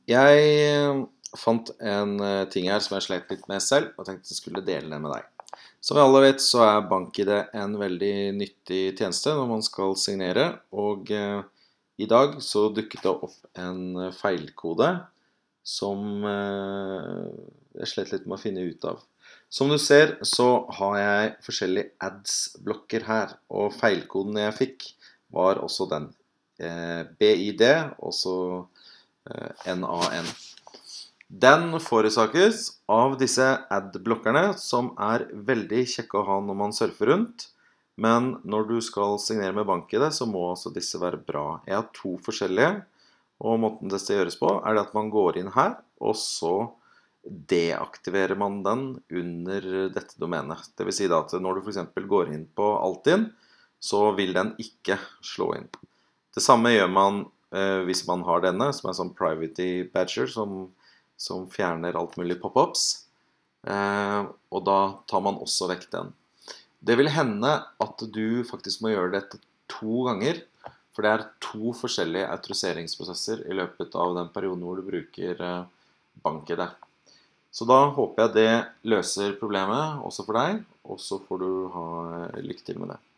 Jeg fant en ting her som jeg slet litt med selv, og tenkte jeg skulle dele det med deg. Som vi alle vet, så er BankID en veldig nyttig tjeneste når man skal signere, og i dag så dukket det opp en feilkode som jeg slet litt med å finne ut av. Som du ser, så har jeg forskjellige ads-blokker her, og feilkoden jeg fikk var også den. BID, og så NAN. Den forårsakes av disse ad-blokkerne som er veldig kjekke å ha når man surfer rundt, men når du skal signere med BankID så må altså disse være bra. Jeg har to forskjellige, og måten det skal gjøres på er det at man går inn her, og så deaktiverer man den under dette domenet. Det vil si da at når du for eksempel går inn på Altinn, så vil den ikke slå inn. Det samme gjør man hvis man har denne, som er sånn Privacy Badger, som fjerner alt mulig pop-ups. Og da tar man også vekk den. Det vil hende at du faktisk må gjøre dette 2 ganger, for det er 2 forskjellige autoriseringsprosesser i løpet av den perioden hvor du bruker BankID. Så da håper jeg det løser problemet også for deg, og så får du ha lykke til med det.